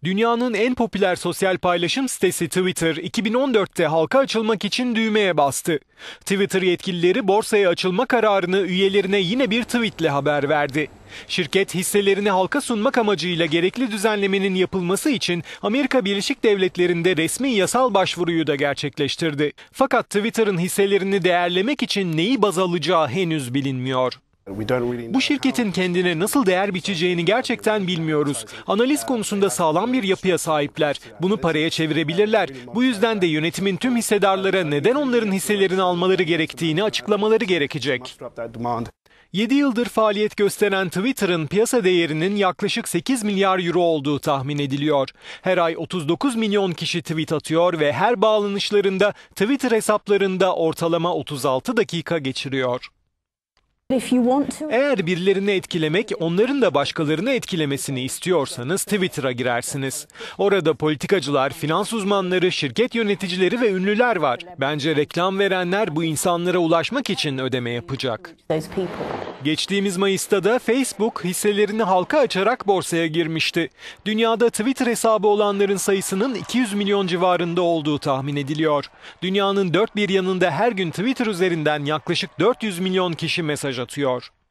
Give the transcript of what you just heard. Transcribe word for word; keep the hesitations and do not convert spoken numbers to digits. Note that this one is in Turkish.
Dünyanın en popüler sosyal paylaşım sitesi Twitter, iki bin on dörtte halka açılmak için düğmeye bastı. Twitter yetkilileri borsaya açılma kararını üyelerine yine bir tweetle haber verdi. Şirket hisselerini halka sunmak amacıyla gerekli düzenlemenin yapılması için Amerika Birleşik Devletleri'nde resmi yasal başvuruyu da gerçekleştirdi. Fakat Twitter'ın hisselerini değerlemek için neyi baz alacağı henüz bilinmiyor. Bu şirketin kendine nasıl değer biçeceğini gerçekten bilmiyoruz. Analiz konusunda sağlam bir yapıya sahipler. Bunu paraya çevirebilirler. Bu yüzden de yönetimin tüm hissedarlara neden onların hisselerini almaları gerektiğini açıklamaları gerekecek. yedi yıldır faaliyet gösteren Twitter'ın piyasa değerinin yaklaşık sekiz milyar euro olduğu tahmin ediliyor. Her ay otuz dokuz milyon kişi tweet atıyor ve her bağlanışlarında Twitter hesaplarında ortalama otuz altı dakika geçiriyor. Eğer birilerini etkilemek, onların da başkalarını etkilemesini istiyorsanız Twitter'a girersiniz. Orada politikacılar, finans uzmanları, şirket yöneticileri ve ünlüler var. Bence reklam verenler bu insanlara ulaşmak için ödeme yapacak. Geçtiğimiz Mayıs'ta da Facebook hisselerini halka açarak borsaya girmişti. Dünyada Twitter hesabı olanların sayısının iki yüz milyon civarında olduğu tahmin ediliyor. Dünyanın dört bir yanında her gün Twitter üzerinden yaklaşık dört yüz milyon kişi mesaj atıyor.